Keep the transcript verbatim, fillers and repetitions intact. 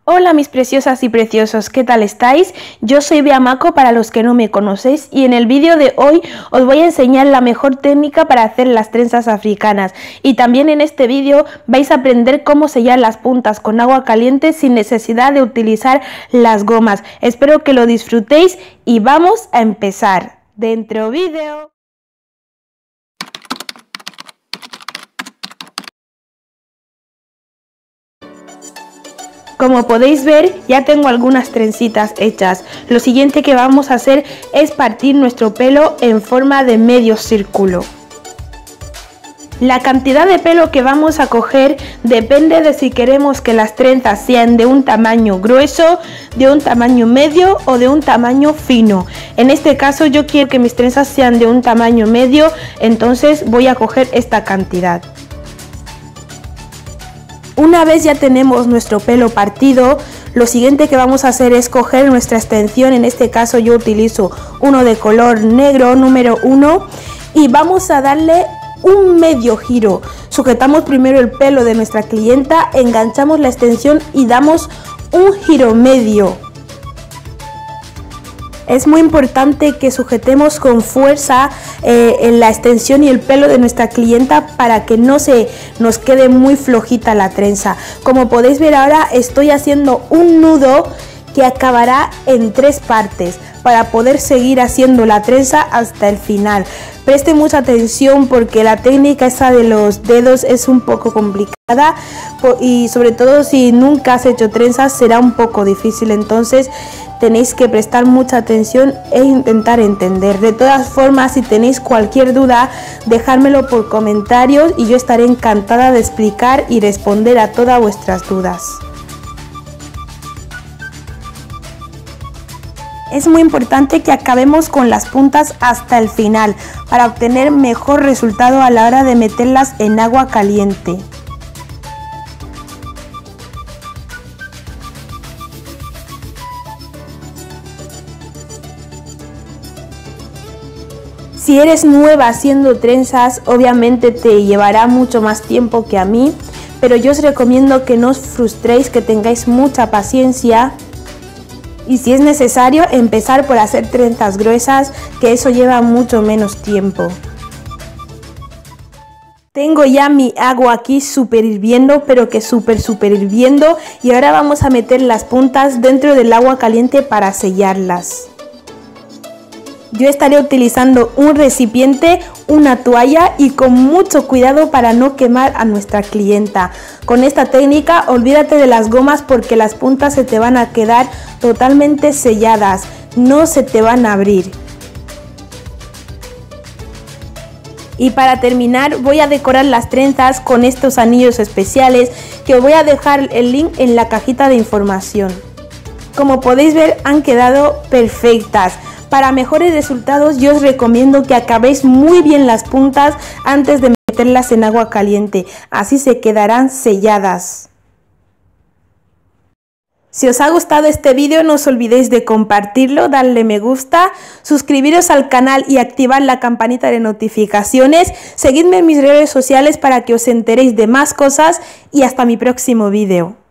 Hola mis preciosas y preciosos, ¿qué tal estáis? Yo soy Bea Mako para los que no me conocéis y en el vídeo de hoy os voy a enseñar la mejor técnica para hacer las trenzas africanas y también en este vídeo vais a aprender cómo sellar las puntas con agua caliente sin necesidad de utilizar las gomas. Espero que lo disfrutéis y vamos a empezar. Dentro vídeo. Como podéis ver, ya tengo algunas trencitas hechas. Lo siguiente que vamos a hacer es partir nuestro pelo en forma de medio círculo. La cantidad de pelo que vamos a coger depende de si queremos que las trenzas sean de un tamaño grueso, de un tamaño medio o de un tamaño fino. En este caso yo quiero que mis trenzas sean de un tamaño medio, entonces voy a coger esta cantidad. Una vez ya tenemos nuestro pelo partido, lo siguiente que vamos a hacer es coger nuestra extensión. En este caso yo utilizo uno de color negro, número uno, y vamos a darle un medio giro. Sujetamos primero el pelo de nuestra clienta, enganchamos la extensión y damos un giro medio. Es muy importante que sujetemos con fuerza eh, en la extensión y el pelo de nuestra clienta para que no se nos quede muy flojita la trenza. Como podéis ver ahora estoy haciendo un nudo que acabará en tres partes para poder seguir haciendo la trenza hasta el final. Preste mucha atención porque la técnica esa de los dedos es un poco complicada y sobre todo si nunca has hecho trenzas será un poco difícil, entonces tenéis que prestar mucha atención e intentar entender. De todas formas, si tenéis cualquier duda, dejármelo por comentarios y yo estaré encantada de explicar y responder a todas vuestras dudas. Es muy importante que acabemos con las puntas hasta el final para obtener mejor resultado a la hora de meterlas en agua caliente. Si eres nueva haciendo trenzas, obviamente te llevará mucho más tiempo que a mí, pero yo os recomiendo que no os frustréis, que tengáis mucha paciencia y si es necesario empezar por hacer trenzas gruesas, que eso lleva mucho menos tiempo. Tengo ya mi agua aquí súper hirviendo, pero que súper súper hirviendo, y ahora vamos a meter las puntas dentro del agua caliente para sellarlas. Yo estaré utilizando un recipiente, una toalla y con mucho cuidado para no quemar a nuestra clienta. Con esta técnica olvídate de las gomas porque las puntas se te van a quedar totalmente selladas, no se te van a abrir. Y para terminar voy a decorar las trenzas con estos anillos especiales que os voy a dejar el link en la cajita de información. Como podéis ver han quedado perfectas. Para mejores resultados yo os recomiendo que acabéis muy bien las puntas antes de meterlas en agua caliente, así se quedarán selladas. Si os ha gustado este vídeo no os olvidéis de compartirlo, darle me gusta, suscribiros al canal y activar la campanita de notificaciones, seguidme en mis redes sociales para que os enteréis de más cosas y hasta mi próximo vídeo.